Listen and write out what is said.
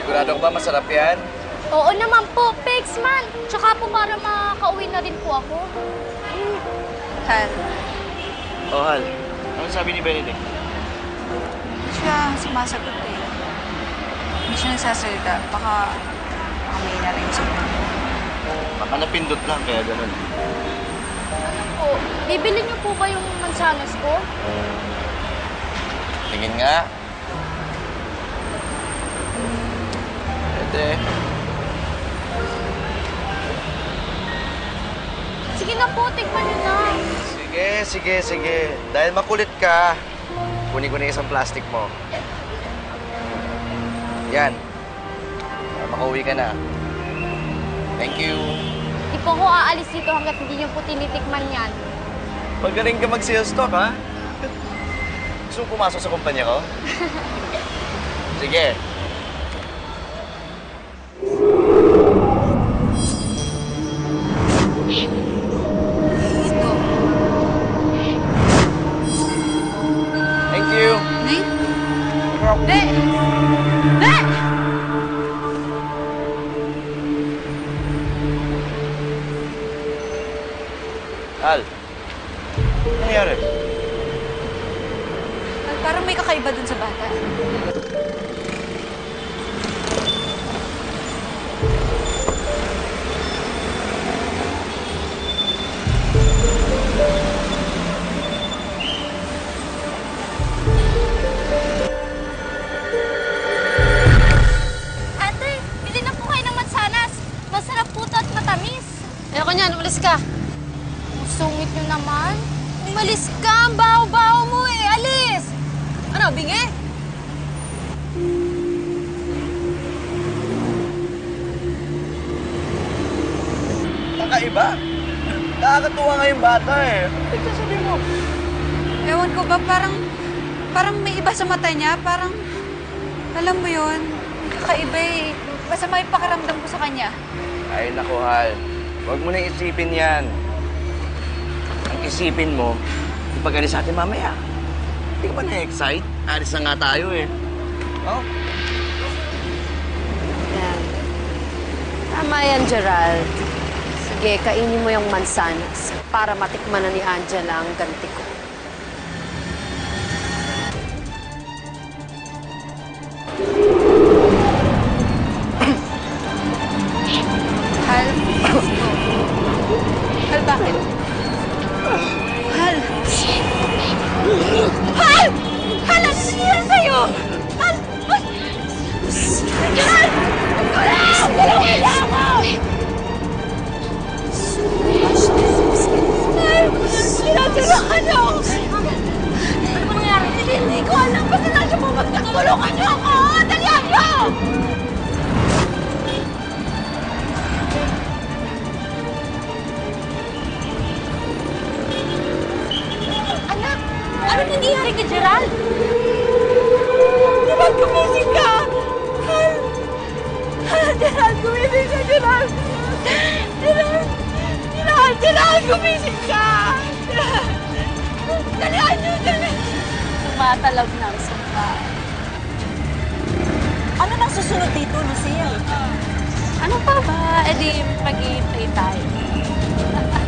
Sigurado ko ba masarap yan? Oo naman po, Pex man. Tsaka po para makauwi na rin po ako. Hal, Oh, Hal. Ano sabi ni Benedict? hindi siya sumasagot eh. Hindi siya nagsasalita. Baka may narinig sa kanya. Baka napindot lang, kaya ganun. Po, bibili niyo po ba yung mansanas ko? Tingin nga. Pwede. Sige na po, tikman niyo na. Sige. Dahil makulit ka, kunin ko na isang plastic mo. Yan. Para makauwi ka na. Thank you. Di po ako aalis dito hanggat hindi niyo po tinitikman yan. Magaling ka mag-sales talk, ha? Gusto mo pumasok sa kumpanya ko? Sige. Ito. Thank you. Nay? Nay! Nay! Al, ano nangyari? Parang may kakaiba dun sa bata. Ate, bili na po kayo ng mansanas. Masarap po ito at matamis. Ayoko niyan, umalis ka. Sungit niyo naman. Umalis ka, ang baho-baho mo eh. Alis! Ano, bingi? Kakaiba. Nakakatuwa nga yung bata eh. Ano nagsasabi mo? Ewan ko ba, parang may iba sa mata niya. Parang, alam mo yun, kakaiba eh. Masama yung pakiramdam ko sa kanya. Ay, naku, Hal. Huwag mo na isipin yan. Ang isipin mo, ipagalis sa atin mamaya. Hindi ka ba na-excite? Alis na nga tayo eh. Oh? Yan. Tama yan, Gerald. Sige, kainin mo yung mansanas para matikman na ni Angela ang ganti ko. Hal? Hal, bakit? Hal! Hal! Hal, ano nangyayari sa'yo? Hal! Hal! Tulungan niyo ako! Hal! Tinatulungan niyo ako! Ano ba nangyari? Hindi ko alam. Basta na siya bumagsak. Tulungan niyo ako! Dalihan niyo! Anak, ano nangyayari kay Gerald? Gerald, gumising ka! Hal! Hal, Gerald, gumising ka, Gerald! Gerald! Gerald, gumising ka! Dalihan niyo, dali! Tumatalab na ang sumpa. Ano nang susunod dito, Lucille? Ano pa ba? E di, mag-iintay tayo.